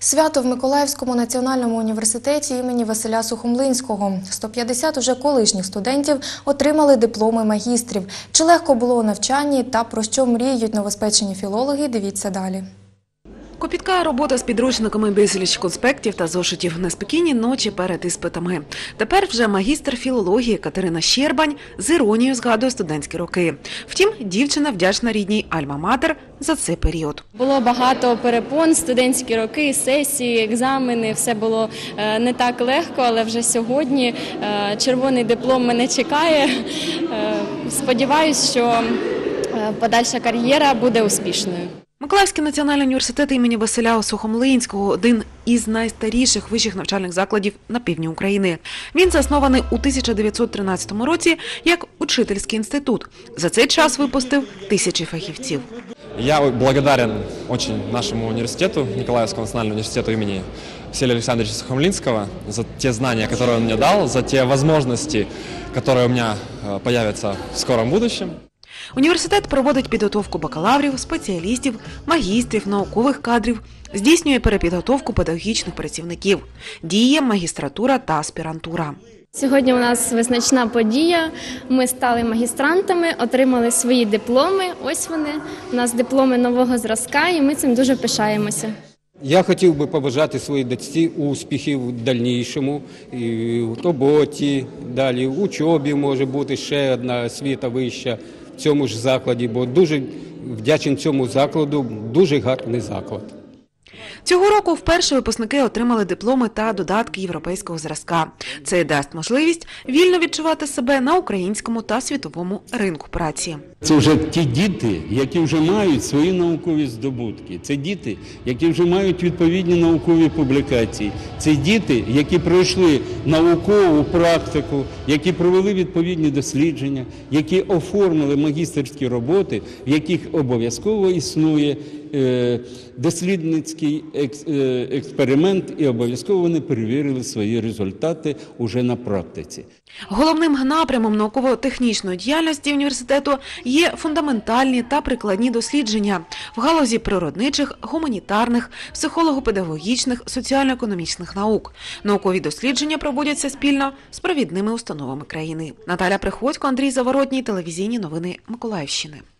Свято в Миколаївському національному університеті імені Василя Сухомлинського. 150 уже колишніх студентів отримали дипломи магістрів. Чи легко було у навчанні та про що мріють новоспечені філологи, дивіться далі. Копітка робота з підручниками, безліч конспектів та зошитів, неспокійні ночі перед іспитами. Тепер вже магістр філології Катерина Щербань з іронією згадує студентські роки. Втім, дівчина вдячна рідній Альма-Матер за цей період. Було багато перепон, студентські роки, сесії, екзамени, все було не так легко, але вже сьогодні червоний диплом мене чекає. Сподіваюсь, що подальша кар'єра буде успішною. Миколаївський національний університет імені Василя Сухомлинського – один із найстаріших вищих навчальних закладів на півдні України. Він заснований у 1913 році як учительський інститут. За цей час випустив тисячі фахівців. Я благодарен очень нашему университету, Николаевскому национальному университету имени Василия Александровича Сухомлинского, за те знания, которые он мне дал, за те возможности, которые у меня появятся в скором будущем. Університет проводить підготовку бакалаврів, спеціалістів, магістрів, наукових кадрів, здійснює перепідготовку педагогічних працівників, діє магістратура та аспірантура. Сьогодні у нас визначна подія. Ми стали магістрантами, отримали свої дипломи. Ось вони, у нас дипломи нового зразка, і ми цим дуже пишаємося. Я хотів би побажати своїй дочці успіхів в дальнішому, і в роботі, далі в учобі може бути ще одна освіта вища в цьому ж закладі, бо дуже вдячний цьому закладу, дуже гарний заклад. Цього року вперше випускники отримали дипломи та додатки європейського зразка. Це дасть можливість вільно відчувати себе на українському та світовому ринку праці. Це вже ті діти, які вже мають свої наукові здобутки. Це діти, які вже мають відповідні наукові публікації. Це діти, які пройшли наукову практику, які провели відповідні дослідження, які оформили магістерські роботи, в яких обов'язково існує дослідницький експеримент і обов'язково вони перевірили свої результати уже на практиці. Головним напрямом науково-технічної діяльності університету є фундаментальні та прикладні дослідження в галузі природничих, гуманітарних, психолого-педагогічних, соціально-економічних наук. Наукові дослідження проводяться спільно з провідними установами країни. Наталя Приходько, Андрій Заворотній, телевізійні новини Миколаївщини.